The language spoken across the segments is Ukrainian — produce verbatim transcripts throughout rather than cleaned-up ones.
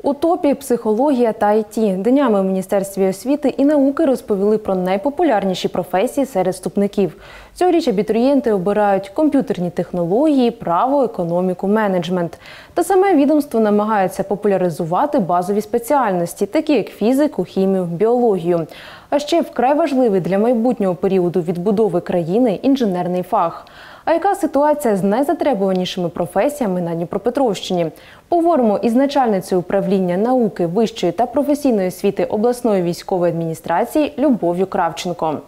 У топі психологія та ай ті. Днями в Міністерстві освіти і науки розповіли про найпопулярніші професії серед вступників. Цьогоріч абітурієнти обирають комп'ютерні технології, право, економіку, менеджмент. Та саме відомство намагається популяризувати базові спеціальності, такі як фізику, хімію, біологію. А ще вкрай важливий для майбутнього періоду відбудови країни – інженерний фах. А яка ситуація з найзатребуванішими професіями на Дніпропетровщині? Поговоримо із начальницею управління науки, вищої та професійної освіти обласної військової адміністрації Любов'ю Кравченко.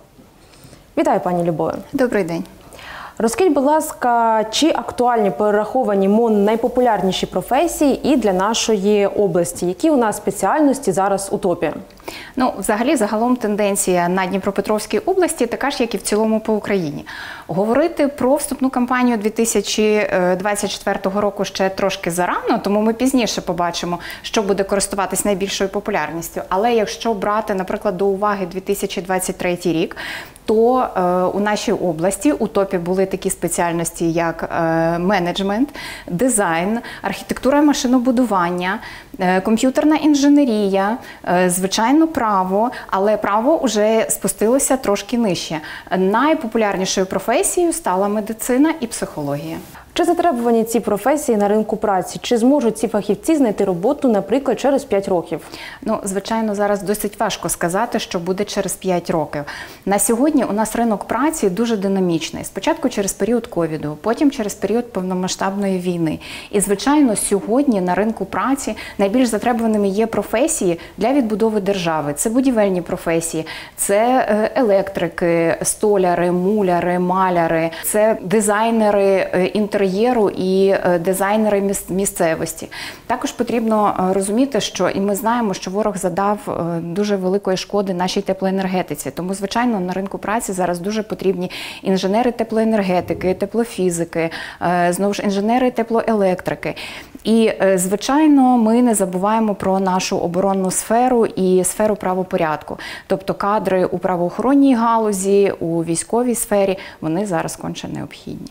Вітаю, пані Любове. Добрий день. Розкажіть, будь ласка, чи актуальні перераховані МОН найпопулярніші професії і для нашої області? Які у нас спеціальності зараз у топі? Ну, взагалі, загалом тенденція на Дніпропетровській області така ж, як і в цілому по Україні. Говорити про вступну кампанію дві тисячі двадцять четвертого року ще трошки зарано, тому ми пізніше побачимо, що буде користуватись найбільшою популярністю. Але якщо брати, наприклад, до уваги дві тисячі двадцять третій рік, то е, у нашій області у топі були такі спеціальності, як е, менеджмент, дизайн, архітектура і машинобудування, е, комп'ютерна інженерія, е, звичайно, право, але право вже спустилося трошки нижче. Найпопулярнішою професією стала медицина і психологія. Чи затребувані ці професії на ринку праці? Чи зможуть ці фахівці знайти роботу, наприклад, через п'ять років? Ну, звичайно, зараз досить важко сказати, що буде через п'ять років. На сьогодні у нас ринок праці дуже динамічний. Спочатку через період ковіду, потім через період повномасштабної війни. І, звичайно, сьогодні на ринку праці найбільш затребуваними є професії для відбудови держави. Це будівельні професії, це електрики, столяри, муляри, маляри, це дизайнери інтер'єру, і дизайнери місцевості. Також потрібно розуміти, що і ми знаємо, що ворог задав дуже великої шкоди нашій теплоенергетиці. Тому, звичайно, на ринку праці зараз дуже потрібні інженери теплоенергетики, теплофізики, знову ж інженери теплоелектрики. І, звичайно, ми не забуваємо про нашу оборонну сферу і сферу правопорядку. Тобто кадри у правоохоронній галузі, у військовій сфері, вони зараз конче необхідні.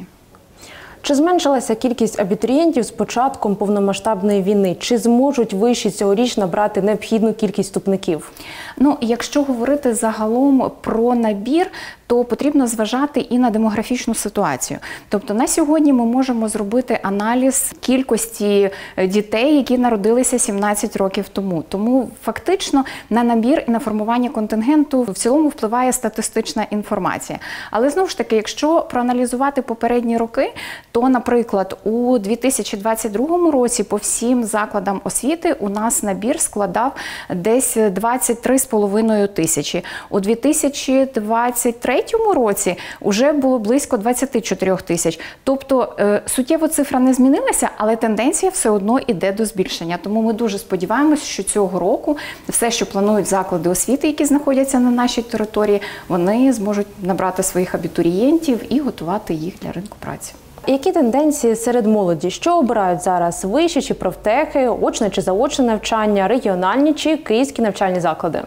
Чи зменшилася кількість абітурієнтів з початком повномасштабної війни? Чи зможуть виші цьогоріч набрати необхідну кількість вступників? Ну, якщо говорити загалом про набір, то потрібно зважати і на демографічну ситуацію. Тобто на сьогодні ми можемо зробити аналіз кількості дітей, які народилися сімнадцять років тому. Тому фактично на набір і на формування контингенту в цілому впливає статистична інформація. Але знову ж таки, якщо проаналізувати попередні роки, то, наприклад, у дві тисячі двадцять другому році по всім закладам освіти у нас набір складав десь двадцять три з половиною тисячі. У дві тисячі двадцять третьому році вже було близько двадцять чотири тисяч. Тобто суттєво цифра не змінилася, але тенденція все одно йде до збільшення. Тому ми дуже сподіваємося, що цього року все, що планують заклади освіти, які знаходяться на нашій території, вони зможуть набрати своїх абітурієнтів і готувати їх для ринку праці. Які тенденції серед молоді? Що обирають зараз? Вищі чи профтехи, очне чи заочне навчання, регіональні чи київські навчальні заклади?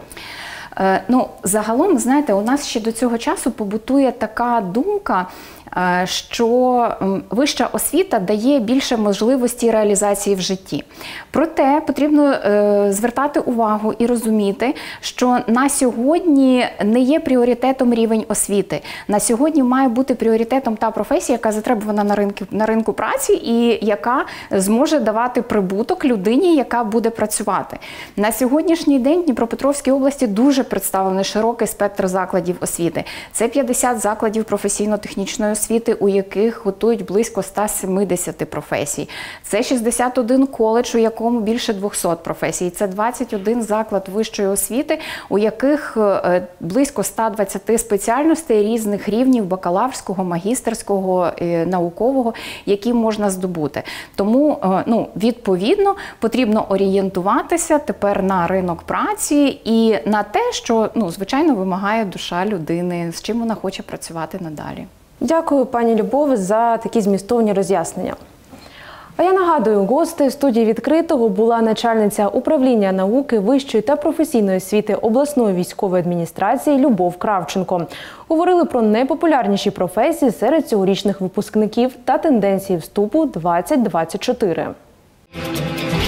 Ну, загалом, знаєте, у нас ще до цього часу побутує така думка, що вища освіта дає більше можливості реалізації в житті. Проте потрібно звертати увагу і розуміти, що на сьогодні не є пріоритетом рівень освіти. На сьогодні має бути пріоритетом та професія, яка затребувана на ринку, на ринку праці і яка зможе давати прибуток людині, яка буде працювати. На сьогоднішній день в Дніпропетровській області дуже представлений широкий спектр закладів освіти. Це п'ятдесят закладів професійно-технічної освіти, у яких готують близько ста сімдесяти професій. Це шістдесят один коледж, у якому більше двохсот професій. Це двадцять один заклад вищої освіти, у яких близько ста двадцяти спеціальностей різних рівнів бакалаврського, магістерського, наукового, які можна здобути. Тому, ну, відповідно, потрібно орієнтуватися тепер на ринок праці і на те, що, ну, звичайно, вимагає душа людини, з чим вона хоче працювати надалі. Дякую, пані Любов, за такі змістовні роз'яснення. А я нагадую, гостею студії «Відкритого» була начальниця управління науки, вищої та професійної освіти обласної військової адміністрації Любов Кравченко. Говорили про найпопулярніші професії серед цьогорічних випускників та тенденції вступу двадцять двадцять чотири.